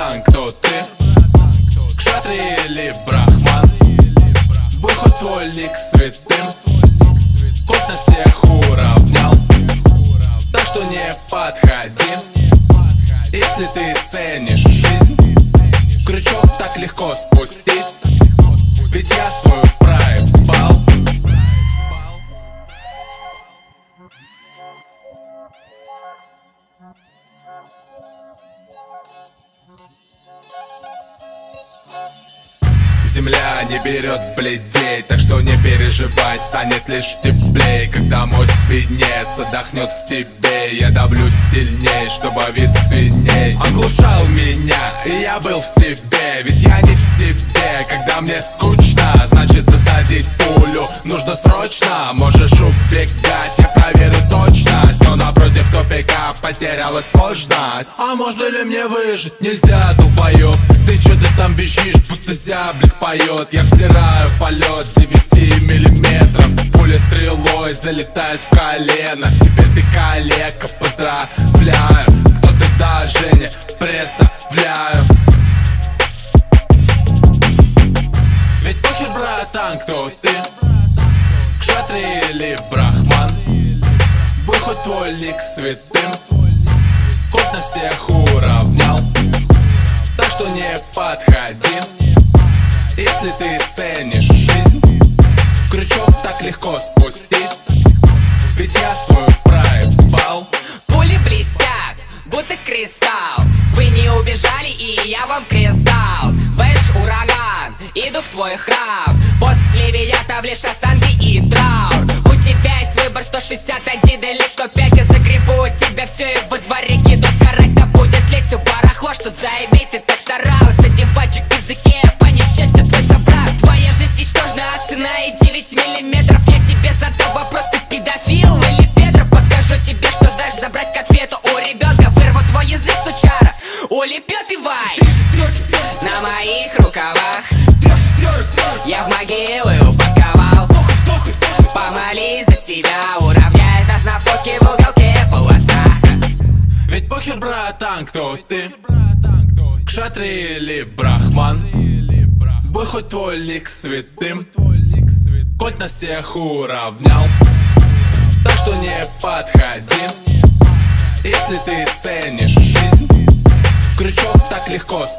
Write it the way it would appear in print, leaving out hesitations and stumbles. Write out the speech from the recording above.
братан, кто ты? Кшатри или брахман? Будь хоть твой лик святым, кот на всех уравнял. Так что не подходи, если ты ценишь жизнь. Крючок так легко спустить, ведь я свою проебал. Земля не берет бледей, так что не переживай, станет лишь теплей. Когда мой свинец отдохнет в тебе, я давлюсь сильней, чтобы виск свиней оглушал меня, и я был в себе, ведь я не в себе. Когда мне скучно, значит засадить пулю нужно срочно. Можешь убегать, я проверю точность, но напротив тупика потерялась сложность. А можно ли мне выжить? Нельзя, долбоёб. Ты чё ты там визжишь, будто зяблик поет? Я взираю полет 9 миллиметров, пуля стрелой залетает в колено. Теперь ты калека, поздравляю. Кто ты, даже не представляю. Ведь похер, братан, кто ты? Кшатри или брахман? Будь хоть твой лик святым, кот на всех уравнял. Так что не подходи, если ты ценишь жизнь. Крючок так легко спустить, ведь я свою проебал. Пули блестят, будто кристалл. Вы не убежали, и я вам крест дал. Вэш, ураган, иду в твой храм. После меня там лишь останки и траур. У тебя есть выбор 161 или 105. Я загребу тебя все и во дворе киду. Сгорать-то будет лить все барахло, что заебей. Ты так старался, девочек в языке, по несчастью твой собрат. Твоя жизнь ничтожна, а цена и 9 миллиметров. Я тебе задал вопрос, ты педофил или Петр? Покажу тебе, что знаешь забрать конфету у ребенка. Вырву твой язык, сучара, улепет и вай. На моих рукавах я в могилы упаковал. Помолись за себя, уравняет нас на фотке в уголке полоса. Ведь похер, братан, кто ты? Кшатри или брахман? Будь хоть твой лик святым, кот на всех уравнял. Так что не подходи, если ты ценишь жизнь. Крючок так легко